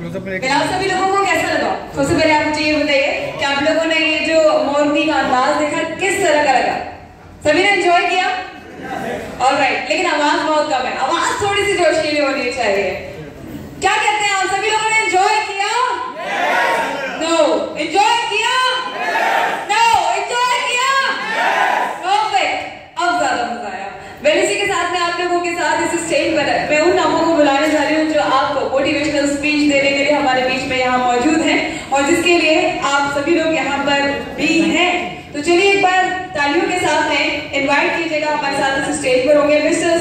आप सभी लोगों को कैसा लगा? सबसे पहले आप मुझे ये बताइए कि आप लोगों ने ये जो मोरनी का अंदाज देखा किस तरह का लगा? सभी ने एंजॉय किया? ऑलराइट, लेकिन आवाज बहुत कम है, आवाज थोड़ी सी जोशीली होनी चाहिए। क्या कहते हैं आप सभी लोगों ने एंजॉय किया? नो। एंजॉय किया? नो। एंजॉय किया? परफेक्ट। अब ज्यादा मजा आया। वेल, इसी के साथ में आप लोगों के साथ इस स्टेज पर मैं उन नामों को बुलाने जा रही हूँ जो आपको मोटिवेशनल स्पीच देने के लिए हमारे बीच में यहाँ मौजूद हैं और जिसके लिए आप सभी लोग यहाँ पर भी हैं। तो चलिए एक बार तालियों के साथ में इनवाइट कीजिएगा, हमारे साथ इस स्टेज पर होंगे मिस्टर